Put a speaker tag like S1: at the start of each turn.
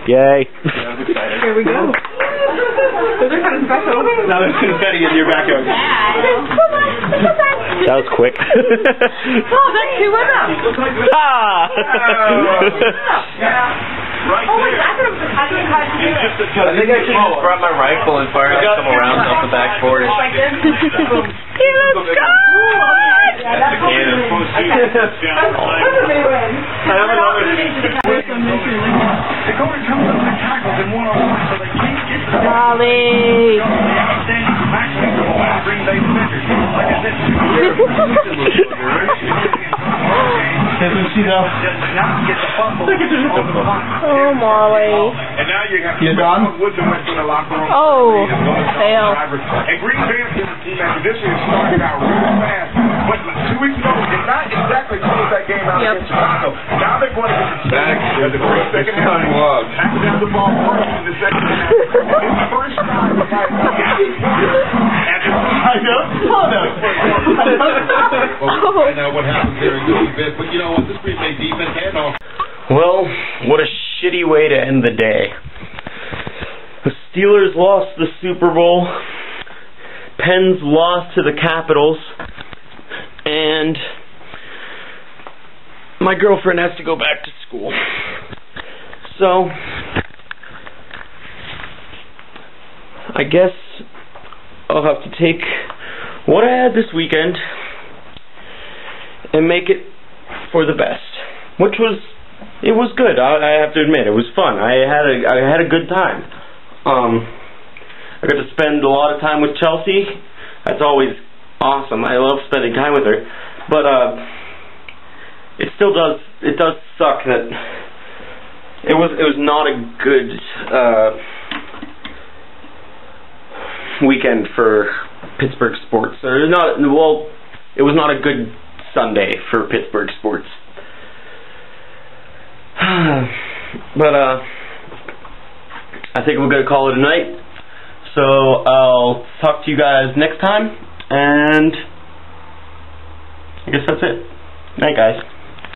S1: Yay.
S2: Here we go. Those are kind of special.
S3: Now there's confetti in your backyard.
S1: That was quick.
S2: Oh, that's two of them.
S1: Ah!
S3: Right
S2: Oh my
S3: there.
S2: God, I think I should do it.
S3: I think I should just grab my rifle and fire like a couple rounds off the back porch.
S2: Like this.
S1: He looks good!
S3: That's the cannon.
S2: I have another.
S1: Molly! Oh, Molly.
S3: And now
S4: You done?
S1: Oh, fail.
S5: And Green Bay is a team that traditionally started out really fast. But 2 weeks ago, did not exactly close that game out against Chicago. Now they're going to get the second half. After they have the ball first in the second half. It's the first time.
S4: I know.
S5: I know what happens here in just a bit, but you know what? This Green Bay defense had off.
S1: Well, what a shitty way to end the day. The Steelers lost the Super Bowl. Pens lost to the Capitals. And my girlfriend has to go back to school. So, I guess I'll have to take what I had this weekend and make it for the best. It was good. I have to admit, it was fun. I had a good time. I got to spend a lot of time with Chelsea. That's always awesome. I love spending time with her. But it does suck that it was not a good weekend for Pittsburgh sports. It was not a good Sunday for Pittsburgh sports. But I think we're going to call it a night. So I'll talk to you guys next time, and I guess that's it. Night, guys.